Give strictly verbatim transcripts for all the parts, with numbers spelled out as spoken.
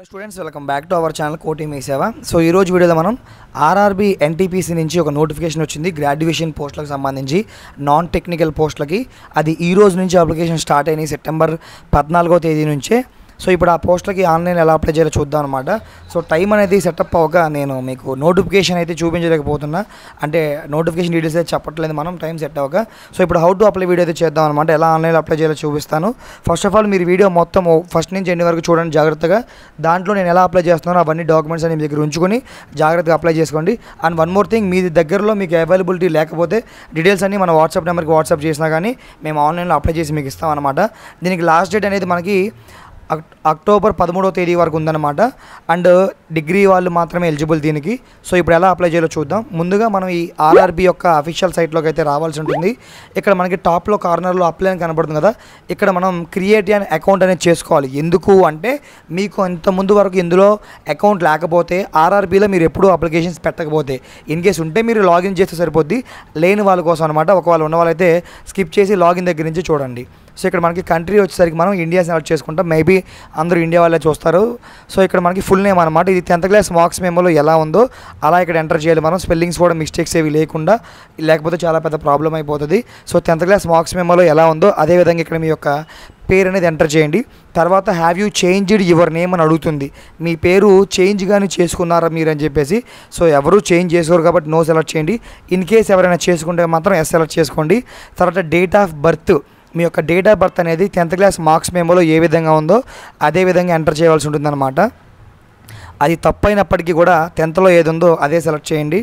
Hello students, welcome back to our channel Koti Mee సేవ. So ఈ రోజు వీడియోలో మనం ఆర్ఆర్బీ ఎన్టీపీసీ నుంచి ఒక నోటిఫికేషన్ వచ్చింది గ్రాడ్యుయేషన్ పోస్టులకు సంబంధించి నాన్ టెక్నికల్ పోస్టులకి. అది ఈ రోజు నుంచి అప్లికేషన్ స్టార్ట్ అయినాయి సెప్టెంబర్ పద్నాలుగో తేదీ నుంచే. సో ఇప్పుడు ఆ పోస్టులకి ఆన్లైన్ ఎలా అప్లై చేయాలో చూద్దాం అనమాట. సో టైం అనేది సెటప్ అవ్వక నేను మీకు నోటిఫికేషన్ అయితే చూపించలేకపోతున్నా, అంటే నోటిఫికేషన్ డీటెయిల్స్ అయితే చెప్పట్లేదు మనం టైం సెట్ అవ్వక. సో ఇప్పుడు హౌ టు అప్లై వీడియో అయితే చేద్దాం అనమాట. ఎలా ఆన్లైన్ అప్లై చేయాలో చూపిస్తాను. ఫస్ట్ ఆఫ్ ఆల్ మీరు వీడియో మొత్తం ఫస్ట్ నుంచి ఎండ్ వరకు చూడండి జాగ్రత్తగా. దాంట్లో నేను ఎలా అప్లై చేస్తున్నానో అవన్నీ డాక్యుమెంట్స్ అని మీ దగ్గర ఉంచుకొని జాగ్రత్తగా అప్లై చేసుకోండి. అండ్ వన్ మోర్ థింగ్, మీ దగ్గరలో మీకు అవైలబిలిటీ లేకపోతే డీటెయిల్స్ అన్ని మన వాట్సాప్ నెంబర్కి వాట్సాప్ చేసినా కానీ మేము ఆన్లైన్లో అప్లై చేసి మీకు ఇస్తాం అనమాట. దీనికి లాస్ట్ డేట్ అనేది మనకి అక్టోబర్ పదమూడవ తేదీ వరకు ఉందన్నమాట. అండ్ డిగ్రీ వాళ్ళు మాత్రమే ఎలిజిబుల్ దీనికి. సో ఇప్పుడు ఎలా అప్లై చేయాలో చూద్దాం. ముందుగా మనం ఈ ఆర్ఆర్బీ యొక్క అఫీషియల్ సైట్లోకి అయితే రావాల్సి ఉంటుంది. ఇక్కడ మనకి టాప్లో కార్నర్లో అప్లై అని కనబడుతుంది కదా, ఇక్కడ మనం క్రియేట్ అనే అకౌంట్ అనేది చేసుకోవాలి. ఎందుకు అంటే మీకు ఇంత ముందు వరకు ఇందులో అకౌంట్ లేకపోతే ఆర్ఆర్బీలో మీరు ఎప్పుడూ అప్లికేషన్స్ పెట్టకపోతే, ఇన్ కేస్ ఉంటే మీరు లాగిన్ చేస్తే సరిపోద్ది. లేని వాళ్ళ కోసం అనమాట. ఒకవేళ ఉన్న వాళ్ళైతే స్కిప్ చేసి లాగిన్ దగ్గర నుంచి చూడండి. సో ఇక్కడ మనకి కంట్రీ వచ్చేసరికి మనం ఇండియా సెలెక్ట్ చేసుకుంటాం. మేబీ అందరూ ఇండియా వాళ్ళే చూస్తారు. సో ఇక్కడ మనకి ఫుల్ నేమ్ అనమాట. ఇది టెన్త్ క్లాస్ మార్క్స్ మెమోలో ఎలా ఉందో అలా ఇక్కడ ఎంటర్ చేయాలి మనం. స్పెల్లింగ్స్ కూడా మిస్టేక్స్ ఏవి లేకుండా, లేకపోతే చాలా పెద్ద ప్రాబ్లం అయిపోతుంది. సో టెన్త్ క్లాస్ మార్క్స్ మెమోలో ఎలా ఉందో అదేవిధంగా ఇక్కడ మీ యొక్క పేరు అనేది ఎంటర్ చేయండి. తర్వాత have you changed your name అని అడుగుతుంది. మీ పేరు చేంజ్ కానీ చేసుకున్నారా మీరు అని చెప్పేసి. సో ఎవరు చేంజ్ చేసుకోరు కాబట్టి నో సెలెక్ట్ చేయండి. ఇన్ కేస్ ఎవరైనా చేసుకుంటే మాత్రం ఎస్ సెలెక్ట్ చేసుకోండి. తర్వాత డేట్ ఆఫ్ బర్త్, మీ యొక్క డేట్ ఆఫ్ బర్త్ అనేది టెన్త్ క్లాస్ మార్క్స్ మెమోలో ఏ విధంగా ఉందో అదే విధంగా ఎంటర్ చేయవలసి ఉంటుందన్నమాట. అది తప్పైనప్పటికీ కూడా టెన్త్లో ఏది ఉందో అదే సెలెక్ట్ చేయండి.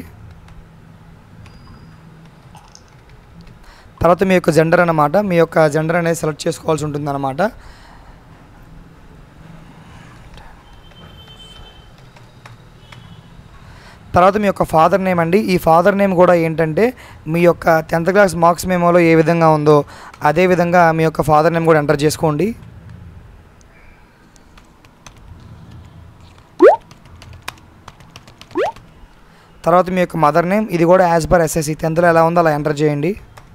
తర్వాత మీ యొక్క జెండర్ అన్నమాట, మీ యొక్క జెండర్ అనేది సెలెక్ట్ చేసుకోవాల్సి ఉంటుందన్నమాట. తర్వాత మీ యొక్క ఫాదర్ నేమ్ అండి. ఈ ఫాదర్ నేమ్ కూడా ఏంటంటే మీ యొక్క టెన్త్ క్లాస్ మార్క్స్ మెమోలో ఏ విధంగా ఉందో అదే విధంగా మీ యొక్క ఫాదర్ నేమ్ కూడా ఎంటర్ చేసుకోండి. తర్వాత మీ యొక్క మదర్ నేమ్, ఇది కూడా యాజ్ పర్ ఎస్ఎస్సి టెన్త్లో ఎలా ఉందో అలా ఎంటర్ చేయండి.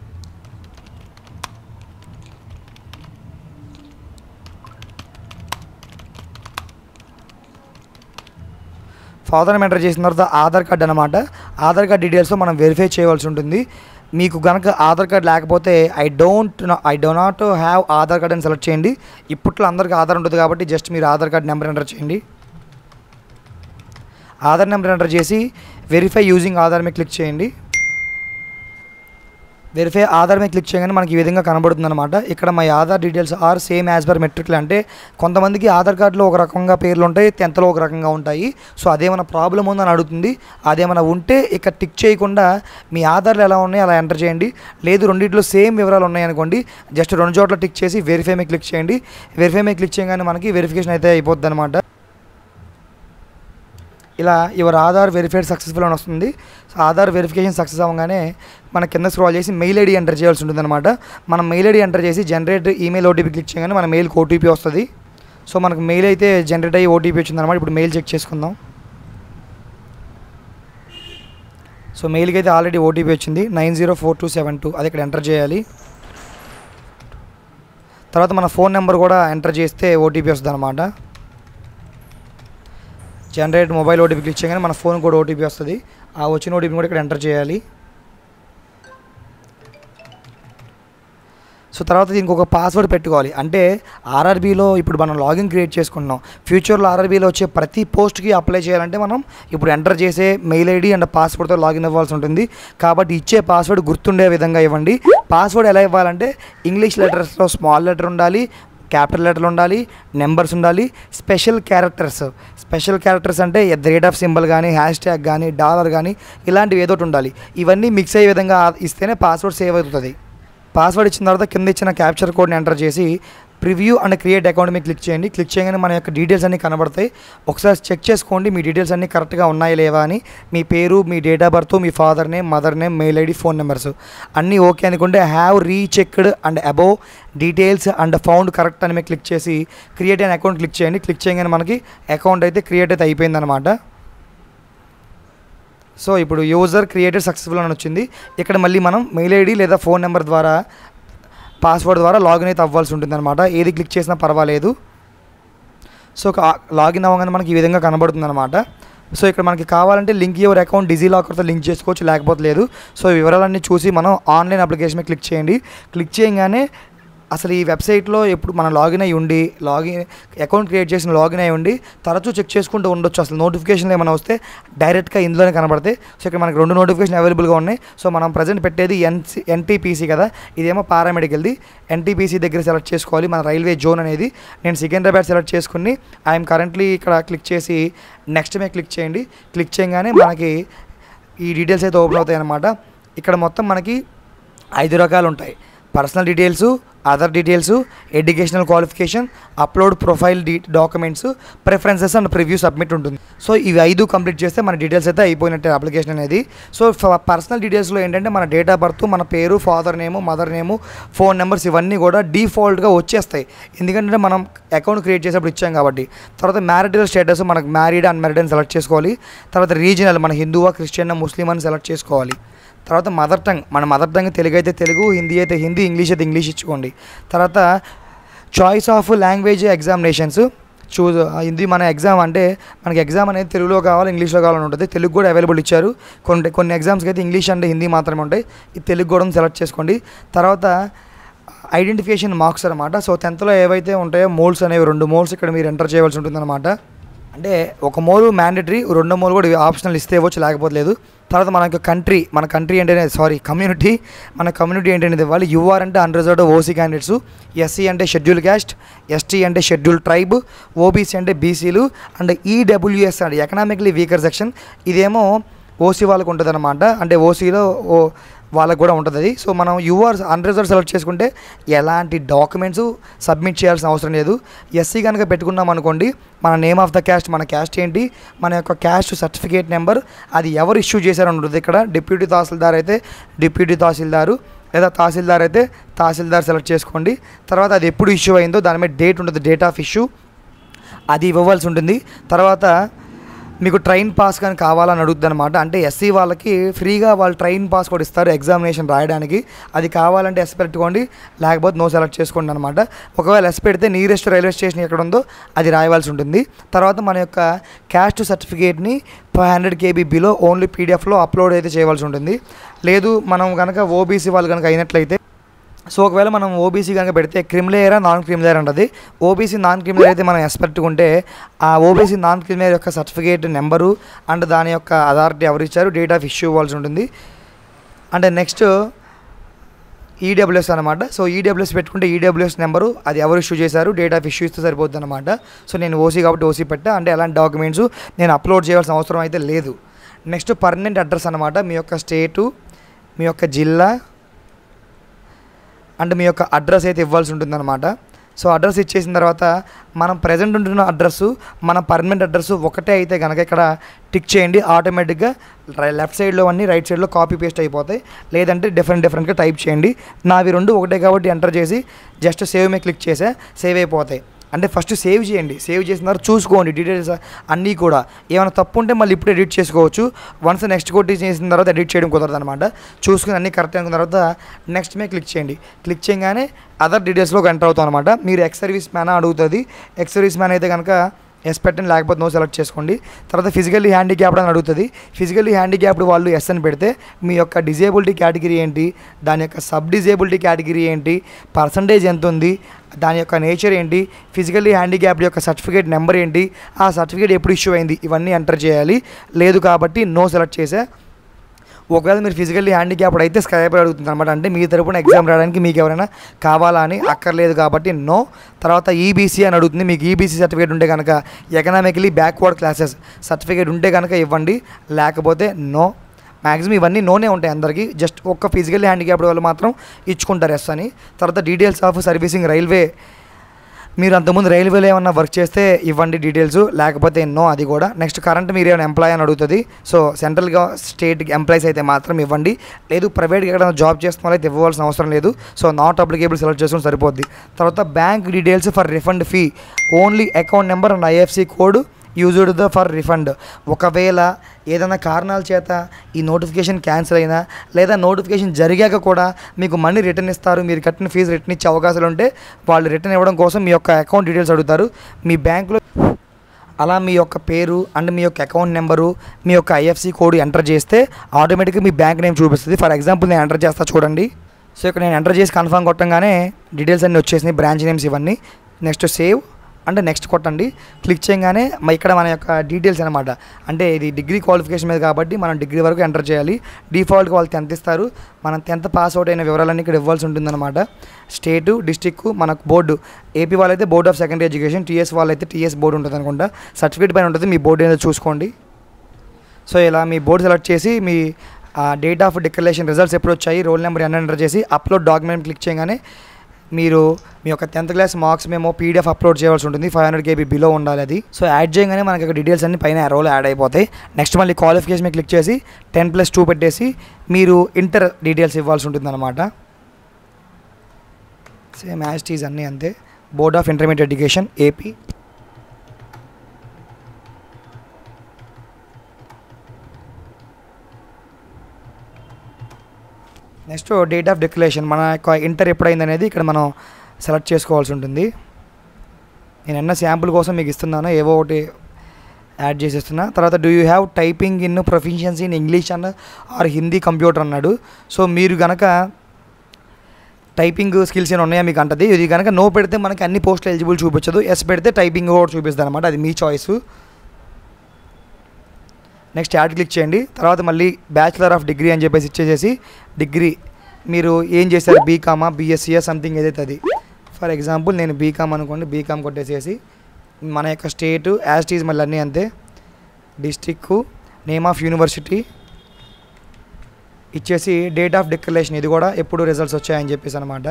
ఫాదర్ నేమ్ ఎంటర్ చేసిన తర్వాత ఆధార్ కార్డ్ అనమాట. ఆధార్ కార్డ్ డీటెయిల్స్ మనం వెరిఫై చేయవలసి ఉంటుంది. మీకు కనుక ఆధార్ కార్డ్ లేకపోతే I don't I do not have Aadhaar card అని సెలెక్ట్ చేయండి. ఇప్పట్లో అందరికీ ఆధార్ ఉంటుంది కాబట్టి జస్ట్ మీరు ఆధార్ కార్డ్ నెంబర్ ఎంటర్ చేయండి. ఆధార్ నెంబర్ ఎంటర్ చేసి వెరిఫై యూజింగ్ ఆధార్ మీద క్లిక్ చేయండి. వెరిఫై ఆధార్ మీద క్లిక్ చేయగానే మనకి ఈ విధంగా కనబడుతుంది అనమాట. ఇక్కడ my Aadhaar details are same as per మెట్రిక్లు. అంటే కొంతమందికి ఆధార్ కార్డులో ఒక రకంగా పేర్లు ఉంటాయి, టెన్త్లో ఒక రకంగా ఉంటాయి. సో అదేమైనా ప్రాబ్లం ఉందని అడుగుతుంది. అదేమైనా ఉంటే ఇక్కడ టిక్ చేయకుండా మీ ఆధార్లు ఎలా ఉన్నాయో అలా ఎంటర్ చేయండి. లేదు రెండింటిలో సేమ్ వివరాలు ఉన్నాయనుకోండి, జస్ట్ రెండు చోట్ల టిక్ చేసి వెరిఫై మీద క్లిక్ చేయండి. వెరిఫై మీద క్లిక్ చేయగానే మనకి వెరిఫికేషన్ అయితే అయిపోద్ది అనమాట. ఇలా యువర్ ఆధార్ వెరిఫైడ్ సక్సెస్ఫుల్ అని వస్తుంది. సో ఆధార్ వెరిఫికేషన్ సక్సెస్ అవ్వగానే మన కింద స్క్రాల్ చేసి మెయిల్ ఐడి ఎంటర్ చేయాల్సి ఉంటుంది అనమాట. మనం మెయిల్ ఐడి ఎంటర్ చేసి జనరేట్ ఈమెయిల్ ఓటీపీ క్లిక్ చేయగానే మన మెయిల్కి ఓటీపీ వస్తుంది. సో మనకు మెయిల్ అయితే జనరేట్ అయ్యి ఓటీపీ వచ్చిందనమాట. ఇప్పుడు మెయిల్ చెక్ చేసుకుందాం. సో మెయిల్కి అయితే ఆల్రెడీ ఓటీపీ వచ్చింది nine zero four two seven two. అది ఇక్కడ ఎంటర్ చేయాలి. తర్వాత మన ఫోన్ నెంబర్ కూడా ఎంటర్ చేస్తే ఓటీపీ వస్తుంది అనమాట. జనరేట్ మొబైల్ ఓటీపీ క్లిక్ చేయగానే మన ఫోన్ కూడా ఓటీపీ వస్తుంది. ఆ వచ్చిన ఓటీపీ కూడా ఇక్కడ ఎంటర్ చేయాలి. సో తర్వాత దీనికి ఒక పాస్వర్డ్ పెట్టుకోవాలి. అంటే ఆర్ఆర్బీలో ఇప్పుడు మనం లాగిన్ క్రియేట్ చేసుకుంటున్నాం. ఫ్యూచర్లో ఆర్ఆర్బీలో వచ్చే ప్రతి పోస్ట్కి అప్లై చేయాలంటే మనం ఇప్పుడు ఎంటర్ చేసే మెయిల్ ఐడి అండ్ పాస్వర్డ్తో లాగిన్ అవ్వాల్సి ఉంటుంది. కాబట్టి ఇచ్చే పాస్వర్డ్ గుర్తుండే విధంగా ఇవ్వండి. పాస్వర్డ్ ఎలా ఇవ్వాలంటే ఇంగ్లీష్ లెటర్స్లో స్మాల్ లెటర్ ఉండాలి, క్యాపిటల్ లెటర్లు ఉండాలి, నెంబర్స్ ఉండాలి, స్పెషల్ క్యారెక్టర్స్. స్పెషల్ క్యారెక్టర్స్ అంటే at the rate of symbol కానీ, హ్యాష్ ట్యాగ్ కానీ, డాలర్ కానీ ఇలాంటివి ఏదో ఒకటి ఉండాలి. ఇవన్నీ మిక్స్ అయ్యే విధంగా ఇస్తేనే పాస్వర్డ్ సేవ్ అవుతుంది. పాస్వర్డ్ ఇచ్చిన తర్వాత కింద ఇచ్చిన క్యాప్చర్ కోడ్ని ఎంటర్ చేసి ప్రివ్యూ అండ్ క్రియేట్ అకౌంట్ మీద క్లిక్ చేయండి. క్లిక్ చేయగానే మన యొక్క డీటెయిల్స్ అన్నీ కనబడతాయి. ఒకసారి చెక్ చేసుకోండి మీ డీటెయిల్స్ అన్నీ కరెక్ట్గా ఉన్నాయా లేవా అని. మీ పేరు, మీ డేట్ ఆఫ్ బర్త్, మీ father name, mother name, mail ID, phone numbers అన్నీ ఓకే అనుకుంటే have rechecked and above details and found correct అని మీద క్లిక్ చేసి క్రియేట్ అన్ అకౌంట్ క్లిక్ చేయండి. క్లిక్ చేయగానే మనకి అకౌంట్ అయితే క్రియేట్ అయితే అయిపోయిందనమాట. సో ఇప్పుడు యూజర్ క్రియేటెడ్ సక్సెస్ఫుల్ అని వచ్చింది. ఇక్కడ మళ్ళీ మనం మెయిల్ ఐడి లేదా ఫోన్ నెంబర్ ద్వారా పాస్వర్డ్ ద్వారా లాగిన్ అయితే అవ్వాల్సి ఉంటుంది అనమాట. ఏది క్లిక్ చేసినా పర్వాలేదు. సో లాగిన్ అవ్వగానే మనకి ఈ విధంగా కనబడుతుంది అనమాట. సో ఇక్కడ మనకి కావాలంటే లింక్ యువర్ అకౌంట్ డిజిలాకర్తో లింక్ చేసుకోవచ్చు, లేకపోతే లేదు. సో ఈ వివరాలన్నీ చూసి మనం ఆన్లైన్ అప్లికేషన్ మీద క్లిక్ చేయండి. క్లిక్ చేయగానే అసలు ఈ వెబ్సైట్లో ఎప్పుడు మనం లాగిన్ అయ్యి ఉండి లాగిన్ అకౌంట్ క్రియేట్ చేసిన లాగిన్ అయ్యి ఉండి తరచూ చెక్ చేసుకుంటూ ఉండొచ్చు. అసలు నోటిఫికేషన్లు ఏమైనా వస్తే డైరెక్ట్గా ఇందులోనే కనబడతాయి. సో ఇక్కడ మనకి రెండు నోటిఫికేషన్ అవైలబుల్గా ఉన్నాయి. సో మనం ప్రజెంట్ పెట్టేది ఎన్సి ఎన్టీపీసీ కదా, ఇదేమో పారామెడికల్ది. ఎన్టీపీసీ దగ్గర సెలెక్ట్ చేసుకోవాలి మన రైల్వే జోన్ అనేది. నేను సికింద్రాబాద్ సెలెక్ట్ చేసుకుని ఐఎమ్ కరెంట్లీ ఇక్కడ క్లిక్ చేసి నెక్స్ట్ మీద క్లిక్ చేయండి. క్లిక్ చేయగానే మనకి ఈ డీటెయిల్స్ అయితే ఓపెన్ అవుతాయి అన్నమాట. ఇక్కడ మొత్తం మనకి ఐదు రకాలు ఉంటాయి: personal details, other details, educational qualification, upload profile the documents, preferences and preview submit ఉంటుంది. సో ఇవి ఐదు కంప్లీట్ చేస్తే మన డీటెయిల్స్ అయితే అయిపోయినట్టే అప్లికేషన్ అనేది. సో పర్సనల్ డీటెయిల్స్లో ఏంటంటే మన డేట్ ఆఫ్ బర్త్, మన పేరు, father name, mother name, phone numbers ఇవన్నీ కూడా డిఫాల్ట్గా వచ్చేస్తాయి, ఎందుకంటే మనం అకౌంట్ క్రియేట్ చేసేప్పుడు ఇచ్చాం కాబట్టి. తర్వాత మ్యారిటల్ స్టేటస్ మనకు మ్యారీడ్ అన్మ్యారీడ్ అని సెలెక్ట్ చేసుకోవాలి. తర్వాత రీజనల్ మన హిందువా క్రిస్టియన్ ముస్లిం అని సెలెక్ట్ చేసుకోవాలి. తర్వాత మదర్ టంగ్ మన మదర్ టంగ్ తెలుగు అయితే తెలుగు, హిందీ అయితే హిందీ, ఇంగ్లీష్ అయితే ఇంగ్లీష్ ఇచ్చుకోండి. తర్వాత choice of language examinations choose. Hindi మన ఎగ్జామ్ అంటే మనకి ఎగ్జామ్ అనేది తెలుగులో కావాలి, ఇంగ్లీష్లో కావాలని ఉంటుంది. తెలుగు కూడా అవైలబుల్ ఇచ్చారు. కొన్ని కొన్ని ఎగ్జామ్స్కి అయితే ఇంగ్లీష్ అంటే హిందీ మాత్రమే ఉంటాయి. ఇది తెలుగు కూడా సెలెక్ట్ చేసుకోండి. తర్వాత ఐడెంటిఫికేషన్ మార్క్స్ అనమాట. సో టెన్త్లో ఏవైతే ఉంటాయో మోల్స్ అనేవి రెండు మోల్స్ ఇక్కడ మీరు ఎంటర్ చేయవలసి ఉంటుంది అనమాట. అంటే ఒక మోల్ మ్యాండేటరీ, రెండో మోల్ కూడా ఆప్షనల్ ఇస్తే ఇవ్వచ్చు, లేకపోతే లేదు. తర్వాత మనకి కంట్రీ మన కంట్రీ ఏంటనే సారీ కమ్యూనిటీ మన కమ్యూనిటీ ఏంటనేది ఇవ్వాలి. యూఆర్ అంటే అన్రిజర్వ్డ్ ఓసీ క్యాండిడేట్స్, ఎస్సీ అంటే షెడ్యూల్ క్యాస్ట్, ఎస్టీ అంటే షెడ్యూల్ ట్రైబ్, ఓబీసీ అంటే బీసీలు, అండ్ ఈడబ్ల్యూఎస్ అంటే ఎకనామికలీ వీకర్ సెక్షన్. ఇదేమో ఓసీ వాళ్ళకు ఉంటుంది అనమాట. అంటే ఓసీలో ఓ వాళ్ళకు కూడా ఉంటుంది అది. సో మనం యూఆర్ అన్రిజర్వ్ సెలెక్ట్ చేసుకుంటే ఎలాంటి డాక్యుమెంట్స్ సబ్మిట్ చేయాల్సిన అవసరం లేదు. ఎస్సీ కనుక పెట్టుకున్నాం అనుకోండి, మన నేమ్ ఆఫ్ ద క్యాస్ట్, మన క్యాస్ట్ ఏంటి, మన యొక్క క్యాస్ట్ సర్టిఫికేట్ నెంబర్, అది ఎవరు ఇష్యూ చేశారని ఉంటుంది. ఇక్కడ డిప్యూటీ తహసీల్దార్ అయితే డిప్యూటీ తహసీల్దారు, లేదా తహసీల్దార్ అయితే తహసీల్దార్ సెలెక్ట్ చేసుకోండి. తర్వాత అది ఎప్పుడు ఇష్యూ అయిందో దాని మీద డేట్ ఉంటుంది, డేట్ ఆఫ్ ఇష్యూ, అది ఇవ్వవలసి ఉంటుంది. తర్వాత మీకు ట్రైన్ పాస్ కానీ కావాలని అడుగుతుంది అనమాట. అంటే ఎస్సీ వాళ్ళకి ఫ్రీగా వాళ్ళు ట్రైన్ పాస్ కూడా ఇస్తారు ఎగ్జామినేషన్ రాయడానికి. అది కావాలంటే ఎస్ పెట్టుకోండి, లేకపోతే నో సెలెక్ట్ చేసుకోండి అనమాట. ఒకవేళ ఎస్ పెడితే నియరెస్ట్ రైల్వే స్టేషన్ ఎక్కడ ఉందో అది రాయవలసి ఉంటుంది. తర్వాత మన యొక్క క్యాస్ట్ సర్టిఫికేట్ని five hundred KB below only పీడిఎఫ్లో అప్లోడ్ అయితే చేయవలసి ఉంటుంది. లేదు మనం కనుక ఓబీసీ వాళ్ళు కనుక అయినట్లయితే, సో ఒకవేళ మనం ఓబీసీ కనుక పెడితే క్రిమిలేయరా నాన్ క్రిమిలేయర్ ఉంటుంది. ఓబీసీ నాన్ క్రిమిలేయర్ అయితే మనం ఎస్ పెట్టుకుంటే ఆ ఓబీసీ నాన్ క్రిమిలేయర్ యొక్క సర్టిఫికేట్ నెంబరు అండ్ దాని యొక్క అథారిటీ ఎవరు ఇచ్చారు, డేట్ ఆఫ్ ఇష్యూ ఇవ్వాల్సి ఉంటుంది. అంటే నెక్స్ట్ ఈడబ్ల్యూఎస్ అనమాట. సో ఈడబ్ల్యూఎస్ పెట్టుకుంటే ఈడబ్ల్యూఎస్ నెంబరు, అది ఎవరు ఇష్యూ చేశారు, డేట్ ఆఫ్ ఇష్యూ ఇస్తే సరిపోతుంది అనమాట. సో నేను ఓసీ కాబట్టి ఓసీ పెట్టా, అంటే ఎలాంటి డాక్యుమెంట్స్ నేను అప్లోడ్ చేయాల్సిన అవసరం అయితే లేదు. నెక్స్ట్ పర్మనెంట్ అడ్రస్ అనమాట. మీ యొక్క స్టేటు, మీ యొక్క జిల్లా అంటే మీ యొక్క అడ్రస్ అయితే ఇవ్వాల్సి ఉంటుందన్నమాట. సో అడ్రస్ ఇచ్చేసిన తర్వాత మనం ప్రజెంట్ ఉంటున్న అడ్రస్సు మన పర్మనెంట్ అడ్రస్ ఒకటే అయితే కనుక ఇక్కడ టిక్ చేయండి. ఆటోమేటిక్గా లెఫ్ట్ సైడ్లో అన్నీ రైట్ సైడ్లో కాపీ పేస్ట్ అయిపోతాయి. లేదంటే డిఫరెంట్ డిఫరెంట్గా టైప్ చేయండి. నావి రెండు ఒకటే కాబట్టి ఎంటర్ చేసి జస్ట్ సేవ్ మీద క్లిక్ చేసే సేవ్ అయిపోతాయి. అంటే ఫస్ట్ సేవ్ చేయండి, సేవ్ చేసిన తర్వాత చూసుకోండి డీటెయిల్స్ అన్నీ కూడా. ఏమైనా తప్పు ఉంటే మళ్ళీ ఇప్పుడు ఎడిట్ చేసుకోవచ్చు. వన్స్ నెక్స్ట్ కొట్టి చేసిన తర్వాత ఎడిట్ చేయడం కుదరదు అనమాట. చూసుకుని అన్నీ కరెక్ట్ అనుకున్న తర్వాత నెక్స్ట్ మీద క్లిక్ చేయండి. క్లిక్ చేయగానే అదర్ డీటెయిల్స్లోకి ఎంటర్ అవుతాం అనమాట. మీరు ఎక్స్ సర్వీస్ మ్యాన్ అడుగుతుంది. ఎక్స్ సర్వీస్ మ్యాన్ అయితే కనుక ఎస్ పెట్టండి, లేకపోతే నో సెలెక్ట్ చేసుకోండి. తర్వాత ఫిజికల్లీ హ్యాండిక్యాప్డ్ అని అడుగుతుంది. ఫిజికల్లీ హ్యాండిక్యాప్డ్ వాళ్ళు ఎస్ అని పెడితే మీ యొక్క డిజేబిలిటీ కేటగిరీ ఏంటి, దాని యొక్క సబ్ డిజేబిలిటీ కేటగిరీ ఏంటి, పర్సంటేజ్ ఎంత ఉంది, దాని యొక్క నేచర్ ఏంటి, ఫిజికల్లీ హ్యాండిక్యాప్డ్ యొక్క సర్టిఫికేట్ నెంబర్ ఏంటి, ఆ సర్టిఫికేట్ ఎప్పుడు ఇష్యూ అయింది, ఇవన్నీ ఎంటర్ చేయాలి. లేదు కాబట్టి నో సెలెక్ట్ చేసే. ఒకవేళ మీరు ఫిజికల్లీ హ్యాండిక్యాప్డ్ అయితే స్క్రైబర్ అడుగుతుంది అనమాట. అంటే మీ తరపున ఎగ్జామ్ రాయడానికి మీకు ఎవరైనా కావాలా అని, అక్కర్లేదు కాబట్టి నో. తర్వాత ఈబీసీ అని అడుగుతుంది. మీకు ఈబీసీ సర్టిఫికేట్ ఉంటే కనుక, ఎకనామికలీ బ్యాక్వర్డ్ క్లాసెస్ సర్టిఫికేట్ ఉంటే కనుక ఇవ్వండి, లేకపోతే నో. మ్యాక్సిమం ఇవన్నీ నోనే ఉంటాయి అందరికీ. జస్ట్ ఒక్క ఫిజికల్లీ హ్యాండిక్యాప్డ్ వాళ్ళు మాత్రం ఇచ్చుకుంటారు ఎస్ అని. తర్వాత డీటెయిల్స్ ఆఫ్ సర్వీసింగ్ రైల్వే, మీరు అంతకుముందు రైల్వేలో ఏమన్నా వర్క్ చేస్తే ఇవ్వండి డీటెయిల్స్, లేకపోతే ఎన్నో అది కూడా. నెక్స్ట్ కరెంట్ మీరు ఏమైనా ఎంప్లాయ్ అని అడుగుతుంది. సో సెంట్రల్గా స్టేట్ ఎంప్లాయీస్ అయితే మాత్రం ఇవ్వండి. లేదు ప్రైవేట్గా ఎక్కడైనా జాబ్ చేస్తున్న వాళ్ళు అయితే ఇవ్వాల్సిన అవసరం లేదు. సో నాట్ అప్లికేబుల్ సెలెక్ట్ చేసుకుని సరిపోద్ది. తర్వాత bank details for refund fee, only account number and IFC code used the for refund. ఒకవేళ ఏదైనా కారణాల చేత ఈ నోటిఫికేషన్ క్యాన్సిల్ అయినా, లేదా నోటిఫికేషన్ జరిగాక కూడా మీకు మనీ రిటర్న్ ఇస్తారు, మీరు కట్టిన ఫీజు రిటర్న్ ఇచ్చే అవకాశాలు ఉంటే వాళ్ళు రిటర్న్ ఇవ్వడం కోసం మీ యొక్క అకౌంట్ డీటెయిల్స్ అడుగుతారు. మీ బ్యాంకులో అలా మీ యొక్క పేరు అండ్ మీ యొక్క అకౌంట్ నెంబరు మీ యొక్క ఐఎఫ్సి కోడ్ ఎంటర్ చేస్తే ఆటోమేటిక్గా మీ బ్యాంక్ నేమ్ చూపిస్తుంది. ఫర్ ఎగ్జాంపుల్ నేను ఎంటర్ చేస్తా చూడండి. సో ఇక్కడ నేను ఎంటర్ చేసి కన్ఫర్మ్ కొట్టంగానే డీటెయిల్స్ అన్నీ వచ్చేసినాయి, బ్రాంచ్ నేమ్స్ ఇవన్నీ. నెక్స్ట్ సేవ్ అంటే నెక్స్ట్ కొట్టండి. క్లిక్ చేయగానే ఇక్కడ మన యొక్క డీటెయిల్స్ అనమాట. అంటే ఇది డిగ్రీ క్వాలిఫికేషన్ మీద కాబట్టి మనం డిగ్రీ వరకు ఎంటర్ చేయాలి. డిఫాల్ట్గా వాళ్ళు టెన్త్ ఇస్తారు, మనం టెన్త్ పాస్ అవుట్ అయిన వివరాలన్నీ ఇక్కడ ఇవ్వాల్సి ఉంటుందన్నమాట. స్టేటు, డిస్టిక్, మనకు బోర్డు, ఏపీ వాళ్ళైతే board of secondary education, TS వాళ్ళైతే టీఎస్ బోర్డు ఉంటుంది అనుకుంటా, సర్టిఫికేట్ పైన ఉంటుంది, మీ బోర్డు ఏదో చూసుకోండి. సో ఇలా మీ బోర్డు సెలెక్ట్ చేసి మీ డేట్ ఆఫ్ డిక్లరేషన్ రిజల్ట్స్ ఎప్పుడు వచ్చాయి, రోల్ నెంబర్ ఎన్ని ఎంటర్ చేసి అప్లోడ్ డాక్యుమెంట్ క్లిక్ చేయగానే మీరు మీ యొక్క tenth class marks memo PDF upload చేయాల్సి ఉంటుంది. ఫైవ్ హండ్రెడ్ కేబీ బిలో ఉండాలి అది. సో యాడ్ చేయగానే మనకి ఇక్కడ డీటెయిల్స్ అన్ని పైన రోల్ యాడ్ అయిపోతాయి. నెక్స్ట్ మళ్ళీ క్వాలిఫికేషన్ మీద క్లిక్ చేసి టెన్ ప్లస్ టూ పెట్టేసి మీరు ఇంటర్ డీటెయిల్స్ ఇవ్వాల్సి ఉంటుంది అనమాట. సేమ్ యాజ్ టీజ్ అన్నీ అంతే. Board of intermediate education AP. Next date of declaration, మన యొక్క ఇంటర్ ఎప్పుడైంది అనేది ఇక్కడ మనం సెలెక్ట్ చేసుకోవాల్సి ఉంటుంది. నేను అన్న శాంపుల్ కోసం మీకు ఇస్తున్నాను, ఏవో ఒకటి యాడ్ చేసేస్తున్నా. తర్వాత do you have typing in proficiency in English అన్న ఆర్ హిందీ కంప్యూటర్ అన్నాడు. సో మీరు కనుక టైపింగ్ స్కిల్స్ ఏమైనా ఉన్నాయా మీకు అంటది. ఇది కనుక నో పెడితే మనకి అన్ని పోస్టులు ఎలిజిబుల్ చూపించదు, ఎస్ పెడితే టైపింగ్ కూడా చూపిస్తుంది అనమాట. అది మీ చాయిస్. నెక్స్ట్ యాడ్ క్లిక్ చేయండి. తర్వాత మళ్ళీ బ్యాచిలర్ ఆఫ్ డిగ్రీ అని చెప్పేసి ఇచ్చేసేసి డిగ్రీ మీరు ఏం చేశారు, బీకామా బీఎస్సీఏ సంథింగ్ ఏదైతే అది. ఫర్ ఎగ్జాంపుల్ నేను బీకామ్ అనుకోండి, బీకామ్ కొట్టేసేసి మన యొక్క స్టేటు యాజ్ టీజ్ మళ్ళీ అన్నీ అంతే. డిస్టిక్, నేమ్ ఆఫ్ యూనివర్సిటీ ఇచ్చేసి డేట్ ఆఫ్ డిక్లరేషన్ ఇది కూడా ఎప్పుడు రిజల్ట్స్ వచ్చాయని చెప్పేసి అనమాట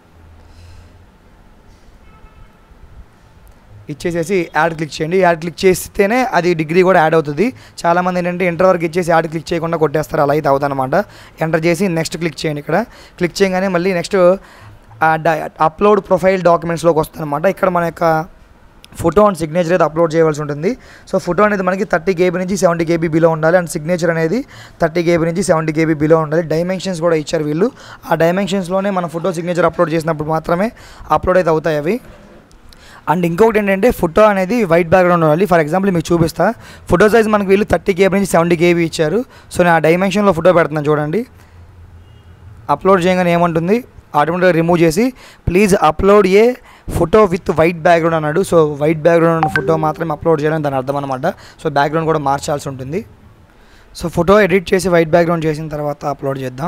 ఇచ్చేసేసి యాడ్ క్లిక్ చేయండి. యాడ్ క్లిక్ చేస్తేనే అది డిగ్రీ కూడా యాడ్ అవుతుంది. చాలామంది ఏంటంటే ఇంటర్ వరకు ఇచ్చేసి యాడ్ క్లిక్ చేయకుండా కొట్టేస్తారు, అలా అయితే అవుతుంది అనమాట. ఎంటర్ చేసి నెక్స్ట్ క్లిక్ చేయండి. ఇక్కడ క్లిక్ చేయగానే మళ్ళీ నెక్స్ట్ అప్లోడ్ ప్రొఫైల్ డాక్యుమెంట్స్లోకి వస్తుంది అనమాట. ఇక్కడ మన యొక్క ఫోటో అండ్ సిగ్నేచర్ అయితే అప్లోడ్ చేయవలసి ఉంటుంది. సో ఫోటో అనేది మనకి థర్టీ కేబీ నుంచి సెవెంటీ కేబీ బిలో ఉండాలి, అండ్ సిగ్నేచర్ అనేది థర్టీ కేబీ నుంచి సెవెంటీ కేబీ బిలో ఉండాలి. డైమెన్షన్స్ కూడా ఇచ్చారు వీళ్ళు. ఆ డైమెన్షన్స్లోనే మన ఫోటో సిగ్నేచర్ అప్లోడ్ చేసినప్పుడు మాత్రమే అప్లోడ్ అయితే అవుతాయి అవి. అండ్ ఇంకొకటి ఏంటంటే ఫోటో అనేది వైట్ బ్యాక్గ్రౌండ్ ఉండాలి. ఫర్ ఎగ్జాంపుల్ మీకు చూపిస్తా. ఫోటో సైజ్ మనకు వీళ్ళు థర్టీ కేబీ నుంచి సెవెంటీ కేబీ ఇచ్చారు. సో నేను ఆ డైమెన్షన్లో ఫోటో పెడుతున్నాను చూడండి. అప్లోడ్ చేయగానే ఏమంటుంది, ఆటోమేటిక్గా రిమూవ్ చేసి please upload a photo with white background అన్నాడు. సో వైట్ బ్యాక్గ్రౌండ్ ఉన్న ఫోటో మాత్రమే అప్లోడ్ చేయడం దాని అర్థం అనమాట. సో బ్యాక్గ్రౌండ్ కూడా మార్చాల్సి ఉంటుంది. సో ఫోటో ఎడిట్ చేసి వైట్ బ్యాక్గ్రౌండ్ చేసిన తర్వాత అప్లోడ్ చేద్దాం.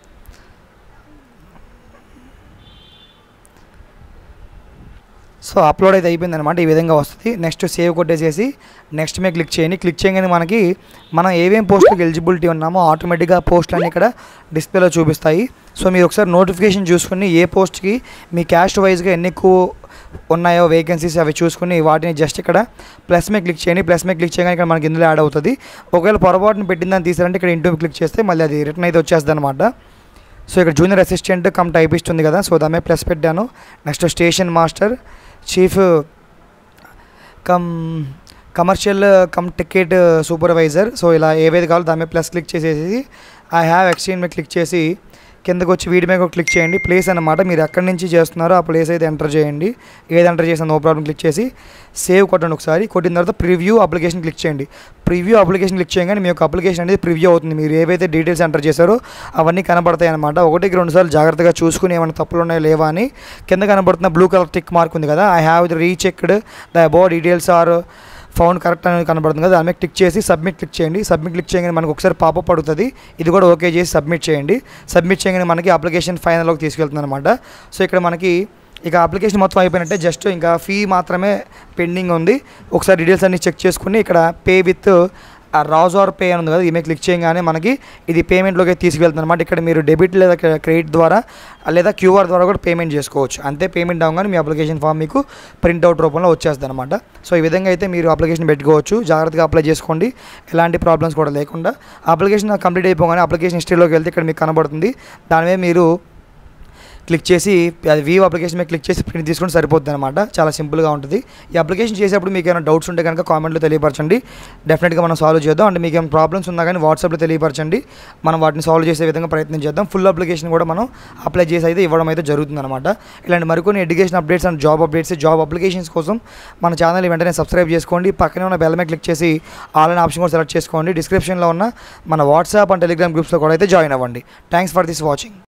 సో అప్లోడ్ అయితే అయిపోయింది అనమాట. ఈ విధంగా వస్తుంది. నెక్స్ట్ సేవ్ కొట్టేసేసి నెక్స్ట్ మీద క్లిక్ చేయండి. క్లిక్ చేయగానే మనకి మనం ఏమేమి పోస్టులకు ఎలిజిబిలిటీ ఉన్నామో ఆటోమేటిక్గా పోస్టులు అన్నీ ఇక్కడ డిస్ప్లేలో చూపిస్తాయి. సో మీరు ఒకసారి నోటిఫికేషన్ చూసుకుని ఏ పోస్ట్కి మీ క్యాస్ట్ వైజ్గా ఎన్ని ఎక్కువ ఉన్నాయో వేకెన్సీస్ అవి చూసుకుని వాటిని జస్ట్ ఇక్కడ ప్లస్ మీద క్లిక్ చేయండి. ప్లస్ మీద క్లిక్ చేయగానే ఇక్కడ మనకి ఇందులో యాడ్ అవుతుంది. ఒకవేళ పొరపాటును పెట్టిందని తీసారంటే ఇక్కడ ఇంటూ క్లిక్ చేస్తే మళ్ళీ అది రిటర్న్ అయితే వచ్చేస్తుంది అనమాట. సో ఇక్కడ జూనియర్ అసిస్టెంట్ కమ్ టైపిస్ట్ ఉంది కదా, సో దాని మీద ప్లస్ పెట్టాను. Next station master, chief cum commercial cum ticket supervisor. So ఇలా ఏవైతే కావాలో దాని మీద ప్లస్ క్లిక్ చేసేసి ఐ హ్యావ్ ఎక్స్చేంజ్ మీద క్లిక్ చేసి కిందకు వచ్చి వీడి మీద క్లిక్ చేయండి. ప్లేస్ అనమాట, మీరు ఎక్కడి నుంచి చేస్తున్నారో ఆ ప్లేస్ అయితే ఎంటర్ చేయండి. ఏది ఎంటర్ చేసినా నో ప్రాబ్లం క్లిక్ చేసి సేవ్ కొట్టండి. ఒకసారి కొట్టిన తర్వాత ప్రివ్యూ అప్లికేషన్ క్లిక్ చేయండి. ప్రివ్యూ అప్లికేషన్ క్లిక్ చేయగానే మీ యొక్క అప్లికేషన్ అనేది ప్రివ్యూ అవుతుంది. మీరు ఏవైతే డీటెయిల్స్ ఎంటర్ చేశారో అవన్నీ కనబడతాయి అనమాట. ఒకటికి రెండు సార్లు జాగ్రత్తగా చూసుకుని ఏమైనా తప్పులు ఉన్నాయో లేవా అని. కింద కనబడుతున్న బ్లూ కలర్ టిక్ మార్క్ ఉంది కదా, I have rechecked the above details are found correct అనేది కనబడుతుంది కదా, దాని టిక్ చేసి సబ్మిట్ క్లిక్ చేయండి. సబ్మిట్ క్లిక్ చేయగానే మనకు ఒకసారి పాపప్ అడుగుతుంది, ఇది కూడా ఓకే చేసి సబ్మిట్ చేయండి. సబ్మిట్ చేయగానే మనకి అప్లికేషన్ ఫైనల్లోకి తీసుకెళ్తుంది అనమాట. సో ఇక్కడ మనకి ఇక అప్లికేషన్ మొత్తం అయిపోయినట్టే, జస్ట్ ఇంకా ఫీ మాత్రమే పెండింగ్ ఉంది. ఒకసారి డీటెయిల్స్ అన్ని చెక్ చేసుకుని ఇక్కడ pay with Razorpay అని ఉంది కదా, ఈమె క్లిక్ చేయగానే మనకి ఇది పేమెంట్లోకి తీసుకెళ్తుంది అనమాట. ఇక్కడ మీరు డెబిట్ లేదా క్రెడిట్ ద్వారా లేదా క్యూఆర్ ద్వారా కూడా పేమెంట్ చేసుకోవచ్చు. అంతే, పేమెంట్ అవ్వగానే మీ అప్లికేషన్ ఫామ్ మీకు ప్రింట్అవుట్ రూపంలో వచ్చేస్తుంది అనమాట. సో ఈ విధంగా అయితే మీరు అప్లికేషన్ పెట్టుకోవచ్చు. జాగ్రత్తగా అప్లై చేసుకోండి, ఎలాంటి ప్రాబ్లమ్స్ కూడా లేకుండా. అప్లికేషన్ కంప్లీట్ అయిపోగానే అప్లికేషన్ హిస్టరీలోకి వెళ్తే ఇక్కడ మీకు కనబడుతుంది. దాని మీద మీరు క్లిక్ చేసి అది వ్యూ అప్లికేషన్ మీద క్లిక్ చేసి ప్రింట్ తీసుకుంటే సరిపోతుంది అనమాట. చాలా సింపుల్గా ఉంటుంది. ఈ అప్లికేషన్ చేసేప్పుడు మీకు ఏమైనా డౌట్స్ ఉంటే కనుక కామెంట్లో తెలియపరచండి, డెఫినెట్గా మనం సాల్వ్ చేద్దాం. అంటే మీకు ఏమైనా ప్రాబ్లమ్స్ ఉన్నా కానీ వాట్సాప్లో తెలియపరచండి, మనం వాటిని సాల్వ్ చేసే విధంగా ప్రయత్నం చేద్దాం. ఫుల్ అప్లికేషన్ కూడా మనం అప్లై చేసి అయితే ఇవ్వడం అయితే జరుగుతుంది అనమాట. ఇలాంటి మరికొన్ని education updates and job updates, job applications కోసం మన ఛానల్ వెంటనే సబ్స్క్రైబ్ చేసుకోండి. పక్కనే ఉన్న బెల్ మీద క్లిక్ చేసి ఆన్లైన్ ఆప్షన్ కూడా సెలెక్ట్ చేసుకోండి. డిస్క్రిప్షన్లో ఉన్న మన వాట్సాప్ అండ్ టెలిగ్రామ్ గ్రూప్స్లో కూడా అయితే జాయిన్ అవ్వండి. Thanks for this watching.